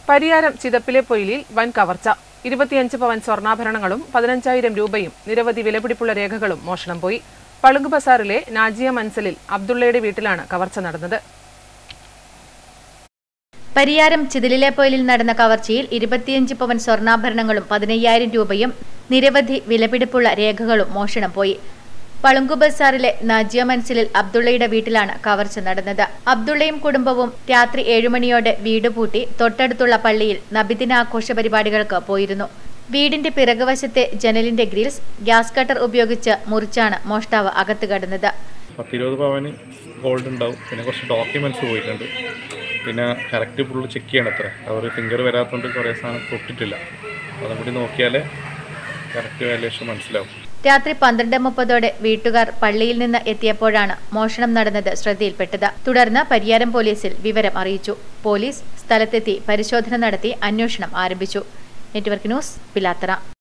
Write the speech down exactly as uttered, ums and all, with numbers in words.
പരിയാരം ചിതപ്പിലെ പൊയിലിൽ വൻ കവർച്ച. ഇരുപത്തിയഞ്ച് പവൻ സ്വർണ്ണാഭരണങ്ങളും പതിനഞ്ചായിരം രൂപയും നിരവധി വിലപിടിപ്പുള്ള രേഖകളും മോഷണം പോയി. പളുങ്ക് ബസാറിലെ നാജിയ മൻസലിൽ അബ്ദുള്ളയുടെ വീട്ടിലാണ് കവർച്ച നടന്നത്. പരിയാരം ചിതലിലെ പൊയിലിൽ നടന്ന കവർച്ചയിൽ ഇരുപത്തിയഞ്ച് പവൻ സ്വർണ്ണാഭരണങ്ങളും പതിനയ്യായിരം രൂപയും നിരവധി വിലപിടിപ്പുള്ള രേഖകളും മോഷണം പോയി. പളുങ്ക് ബസാറിലെ നാജിയ മൻസിലിൽ അബ്ദുള്ളയുടെ വീട്ടിലാണ് കവർച്ച നടന്നത്. അബ്ദുള്ളയും കുടുംബവും രാത്രി ഏഴുമണിയോടെ വീട് പൂട്ടി തൊട്ടടുത്തുള്ള പള്ളിയിൽ നബിദിനാഘോഷ പരിപാടികൾക്ക് പോയിരുന്നു. വീടിന്റെ പിറകുവശത്തെ ജനലിന്റെ ഗ്രിൽസ് ഗ്യാസ് കട്ടർ ഉപയോഗിച്ച് മുറിച്ചാണ് മോഷ്ടാവ് അകത്ത് കടന്നത്. പത്തിരുപത് പവന് ഗോൾഡ് ഉണ്ടാവും. പിന്നെ കുറച്ച് ഡോക്യുമെന്റ്സ് പോയിട്ടുണ്ട്. പിന്നെ കറക്റ്റ് ഫുള്ള് ചെക്ക് ചെയ്യണം. അത്ര അവർ ഫിംഗർ വരാത്തതുകൊണ്ട് കുറേ സാധനം തൊട്ടിട്ടില്ല. അതും കൂടി നോക്കിയാലേ കറക്റ്റ് വാല്യൂഷൻ മനസ്സിലാവും. രാത്രി പന്ത്രണ്ട് മുപ്പതോടെ വീട്ടുകാർ പള്ളിയിൽ നിന്ന് എത്തിയപ്പോഴാണ് മോഷണം നടന്നത് ശ്രദ്ധയിൽപ്പെട്ടത്. തുടർന്ന് പരിയാരം പോലീസിൽ വിവരം അറിയിച്ചു. പോലീസ് സ്ഥലത്തെത്തി പരിശോധന നടത്തി അന്വേഷണം ആരംഭിച്ചു. Network news, Pilathara.